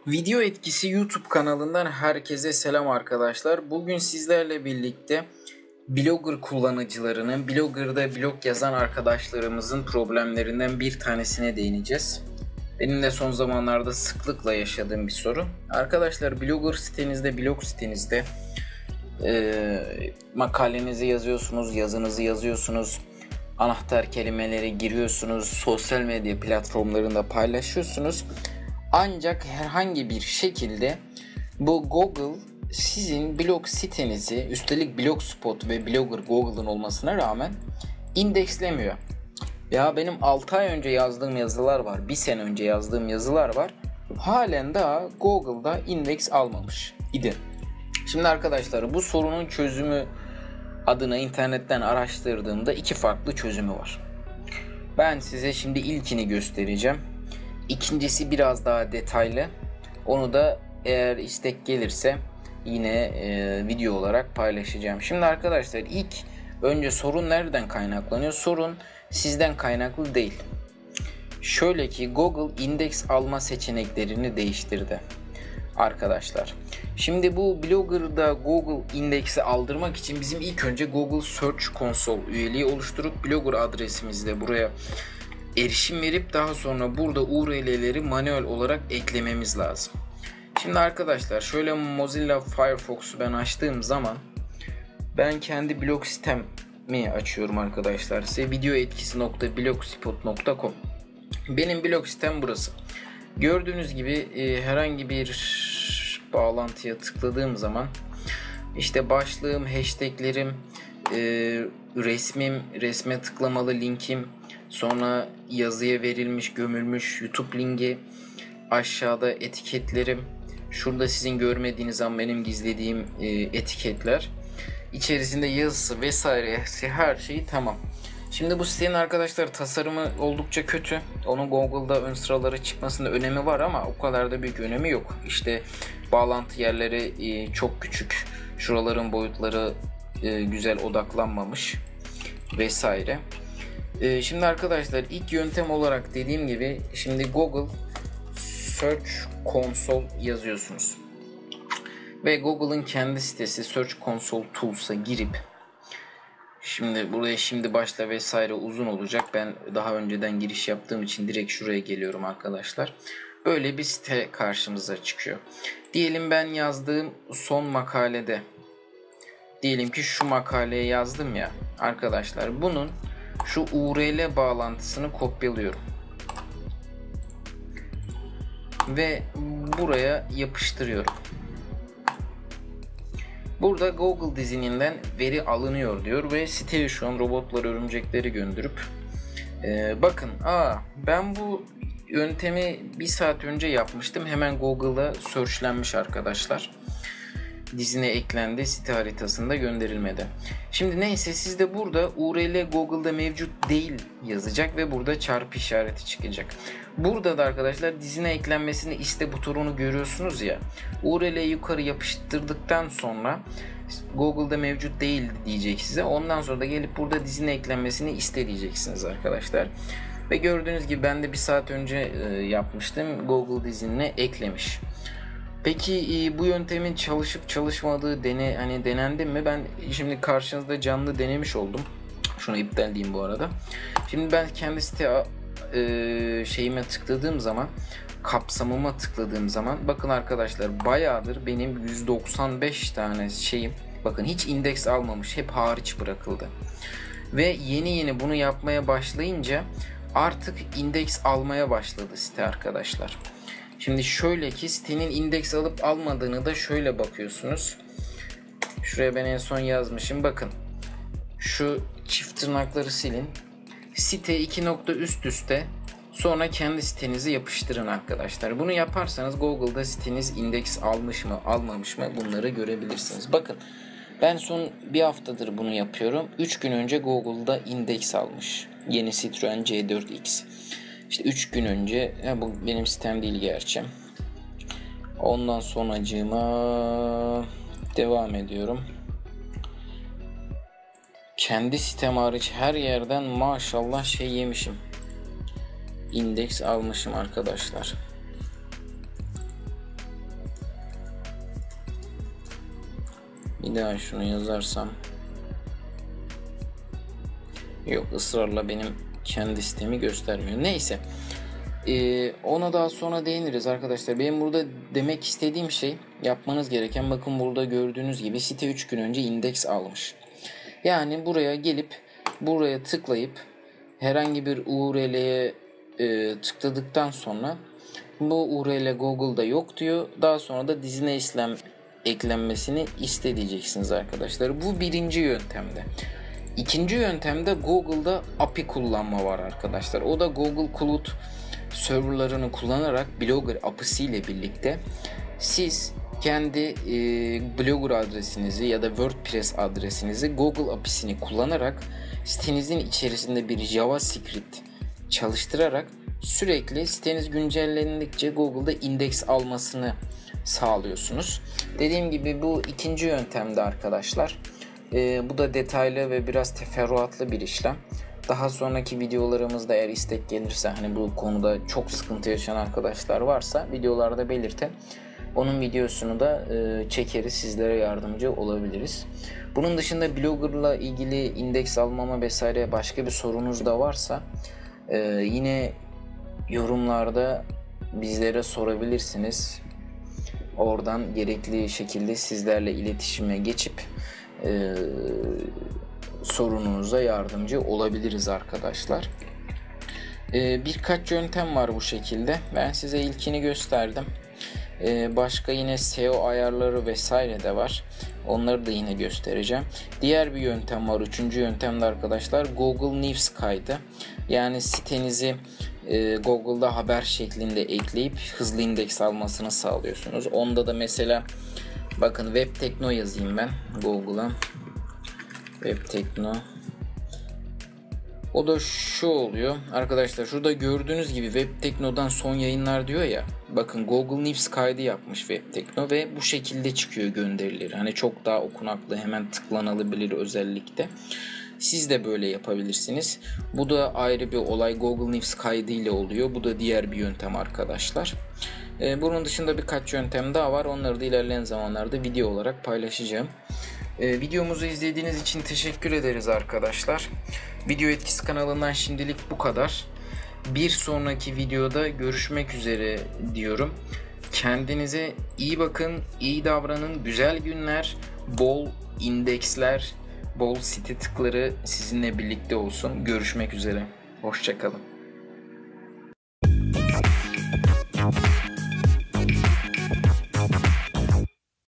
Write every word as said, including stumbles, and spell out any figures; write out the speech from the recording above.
Video Etkisi YouTube kanalından herkese selam arkadaşlar. Bugün sizlerle birlikte Blogger kullanıcılarının, Blogger'da blog yazan arkadaşlarımızın problemlerinden bir tanesine değineceğiz. Benim de son zamanlarda sıklıkla yaşadığım bir sorun. Arkadaşlar Blogger sitenizde, blog sitenizde e, makalenizi yazıyorsunuz, yazınızı yazıyorsunuz, anahtar kelimeleri giriyorsunuz, sosyal medya platformlarında paylaşıyorsunuz. Ancak herhangi bir şekilde bu Google sizin blog sitenizi, üstelik Blogspot ve Blogger Google'ın olmasına rağmen indekslemiyor. Ya benim altı ay önce yazdığım yazılar var, bir sene önce yazdığım yazılar var. Halen daha Google'da indeks almamış idi. Şimdi arkadaşlar bu sorunun çözümü adına internetten araştırdığımda iki farklı çözümü var. Ben size şimdi ilkini göstereceğim. İkincisi biraz daha detaylı. Onu da eğer istek gelirse yine e, video olarak paylaşacağım. Şimdi arkadaşlar ilk önce sorun nereden kaynaklanıyor? Sorun sizden kaynaklı değil. Şöyle ki Google indeks alma seçeneklerini değiştirdi arkadaşlar. Şimdi bu Blogger'da Google indeksi aldırmak için bizim ilk önce Google Search Console üyeliği oluşturup Blogger adresimizle buraya erişim verip daha sonra burada U R L'leri manuel olarak eklememiz lazım. Şimdi arkadaşlar şöyle Mozilla Firefox'u ben açtığım zaman ben kendi blog sitemi açıyorum arkadaşlar. Size videoetkisi nokta blogspot nokta com. Benim blog sitem burası. Gördüğünüz gibi e, herhangi bir bağlantıya tıkladığım zaman işte başlığım, hashtaglerim, e, resmim, resme tıklamalı linkim, sonra yazıya verilmiş, gömülmüş YouTube linki, aşağıda etiketlerim, şurada sizin görmediğiniz ama benim gizlediğim e, etiketler, içerisinde yazısı vesairesi her şeyi tamam. Şimdi bu sitenin arkadaşlar tasarımı oldukça kötü. Onun Google'da ön sıralara çıkmasında önemi var ama o kadar da büyük önemi yok. İşte bağlantı yerleri e, çok küçük. Şuraların boyutları e, güzel odaklanmamış vesaire. E, şimdi arkadaşlar ilk yöntem olarak dediğim gibi şimdi Google Search Console yazıyorsunuz. Ve Google'ın kendi sitesi Search Console Tools'a girip şimdi buraya şimdi başla vesaire uzun olacak. Ben daha önceden giriş yaptığım için direkt şuraya geliyorum arkadaşlar. Böyle bir site karşımıza çıkıyor. Diyelim ben yazdığım son makalede, diyelim ki şu makaleyi yazdım ya arkadaşlar, bunun şu U R L bağlantısını kopyalıyorum. Ve buraya yapıştırıyorum. Burada Google dizininden veri alınıyor diyor ve siteye şu an robotlar örümcekleri gönderip e, bakın aa ben bu yöntemi bir saat önce yapmıştım, hemen Google'a searchlenmiş arkadaşlar. Dizine eklendi, site haritasında gönderilmedi. Şimdi neyse sizde burada U R L Google'da mevcut değil yazacak ve burada çarpı işareti çıkacak. Burada da arkadaşlar dizine eklenmesini iste butonunu görüyorsunuz ya. U R L'yi yukarı yapıştırdıktan sonra Google'da mevcut değil diyecek size. Ondan sonra da gelip burada dizine eklenmesini iste diyeceksiniz arkadaşlar. Ve gördüğünüz gibi ben de bir saat önce e, yapmıştım. Google dizinine eklemiş. Peki bu yöntemin çalışıp çalışmadığı dene hani denendi mi? Ben şimdi karşınızda canlı denemiş oldum. Şunu iptal diyeyim bu arada. Şimdi ben kendi site e, şeyime tıkladığım zaman, kapsamıma tıkladığım zaman bakın arkadaşlar bayağıdır benim yüz doksan beş tane şeyim bakın hiç indeks almamış, hep hariç bırakıldı. Ve yeni yeni bunu yapmaya başlayınca artık indeks almaya başladı site arkadaşlar. Şimdi şöyle ki sitenin indeks alıp almadığını da şöyle bakıyorsunuz. Şuraya ben en son yazmışım. Bakın şu çift tırnakları silin. Site iki nokta üst üste, sonra kendi sitenizi yapıştırın arkadaşlar. Bunu yaparsanız Google'da siteniz indeks almış mı almamış mı bunları görebilirsiniz. Bakın ben son bir haftadır bunu yapıyorum. üç gün önce Google'da indeks almış. Yeni Citroen C dört X. İşte üç gün önce, ya bu benim sitem değil gerçi. Ondan sonracığıma devam ediyorum. Kendi sitem hariç her yerden maşallah şey yemişim. İndeks almışım arkadaşlar. Bir daha şunu yazarsam. Yok, ısrarla benim kendi sitemi göstermiyor. Neyse. Ee, ona daha sonra değiniriz arkadaşlar. Benim burada demek istediğim şey, yapmanız gereken, bakın burada gördüğünüz gibi site üç gün önce indeks almış. Yani buraya gelip buraya tıklayıp herhangi bir U R L'ye e, tıkladıktan sonra bu U R L Google'da yok diyor. Daha sonra da dizine işlem eklenmesini iste diyeceksiniz arkadaşlar. Bu birinci yöntemde. İkinci yöntemde Google'da A P I kullanma var arkadaşlar. O da Google Cloud serverlarını kullanarak Blogger A P I'si ile birlikte siz kendi e, Blogger adresinizi ya da WordPress adresinizi Google A P I'sini kullanarak sitenizin içerisinde bir JavaScript çalıştırarak sürekli siteniz güncellendikçe Google'da indeks almasını sağlıyorsunuz. Dediğim gibi bu ikinci yöntemde arkadaşlar. E, bu da detaylı ve biraz teferruatlı bir işlem. Daha sonraki videolarımızda eğer istek gelirse, hani bu konuda çok sıkıntı yaşayan arkadaşlar varsa videolarda belirtin. Onun videosunu da e, çekeriz, sizlere yardımcı olabiliriz. Bunun dışında Blogger'la ilgili indeks almama vesaire başka bir sorunuz da varsa e, yine yorumlarda bizlere sorabilirsiniz. Oradan gerekli şekilde sizlerle iletişime geçip e, sorununuza yardımcı olabiliriz arkadaşlar. Ee, birkaç yöntem var bu şekilde. Ben size ilkini gösterdim. Ee, başka yine S E O ayarları vesaire de var. Onları da yine göstereceğim. Diğer bir yöntem var. Üçüncü yöntemde arkadaşlar Google News kaydı. Yani sitenizi e, Google'da haber şeklinde ekleyip hızlı indeks almasını sağlıyorsunuz. Onda da mesela bakın Webtekno yazayım ben Google'a. Webtekno. O da şu oluyor. Arkadaşlar şurada gördüğünüz gibi Webtekno'dan son yayınlar diyor ya. Bakın Google News kaydı yapmış Webtekno ve bu şekilde çıkıyor gönderileri. Hani çok daha okunaklı, hemen tıklanabilir özellikle. Siz de böyle yapabilirsiniz. Bu da ayrı bir olay. Google News kaydı ile oluyor. Bu da diğer bir yöntem arkadaşlar. Ee, bunun dışında birkaç yöntem daha var. Onları da ilerleyen zamanlarda video olarak paylaşacağım. Ee, videomuzu izlediğiniz için teşekkür ederiz arkadaşlar. Video Etkisi kanalından şimdilik bu kadar. Bir sonraki videoda görüşmek üzere diyorum. Kendinize iyi bakın, iyi davranın, güzel günler, bol indeksler, bol site tıkları sizinle birlikte olsun. Görüşmek üzere. Hoşça kalın.